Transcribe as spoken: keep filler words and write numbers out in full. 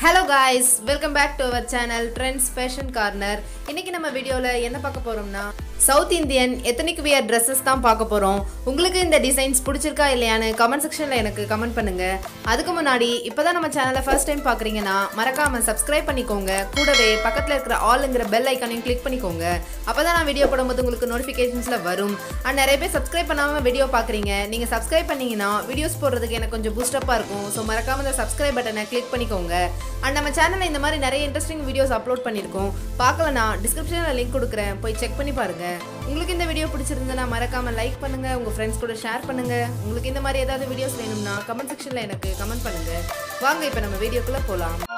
Hello guys, welcome back to our channel Trends Fashion Corner. இன்னைக்கு நம்ம வீடியோல என்ன பார்க்க போறோம்னா South Indian ethnic wear dresses தான் பார்க்க போறோம். உங்களுக்கு இந்த டிசைன்ஸ் பிடிச்சிருக்கா இல்லையான்னு கமெண்ட் செக்ஷன்ல எனக்கு கமெண்ட் பண்ணுங்க. அதுக்கு முன்னாடி இப்போதான் நம்ம சேனலை ஃபர்ஸ்ட் டைம் பார்க்கறீங்கன்னா மறக்காம Subscribe பண்ணிக்கோங்க. கூடவே பக்கத்துல இருக்கிற ஆல்ங்கற பெல் ஐகானையும் கிளிக் பண்ணிக்கோங்க. அப்பதான் நான் வீடியோ போடும்போது உங்களுக்கு நோட்டிஃபிகேஷன்ஸ்ல வரும். and நிறைய பேர் Subscribe பண்ணாம வீடியோ பார்க்கறீங்க. நீங்க Subscribe பண்ணீங்கன்னா வீடியோஸ் போடுறதுக்கு எனக்கு கொஞ்சம் பூஸ்ட் அப்பா இருக்கும். சோ மறக்காம அந்த Subscribe பட்டனை கிளிக் பண்ணிக்கோங்க. and நம்ம சேனல்ல இந்த மாதிரி நிறைய இன்ட்ரஸ்டிங் வீடியோஸ் அப்லோட் பண்ணிருக்கோம். பார்க்கலனா டிஸ்கிரிப்ஷன்ல லிங்க் கொடுக்கிறேன். போய் செக் பண்ணி பாருங்க. உங்களுக்கு இந்த வீடியோ பிடிச்சிருந்தா மறக்காம லைக் பண்ணுங்க, உங்க ஃப்ரெண்ட்ஸ் கூட ஷேர் பண்ணுங்க. உங்களுக்கு இந்த மாதிரி ஏதாவது வீடியோஸ் வேணும்னா கமெண்ட் செக்ஷன்ல எனக்கு கமெண்ட் பண்ணுங்க. வாங்க இப்போ நம்ம வீடியோக்குள்ள போலாம்.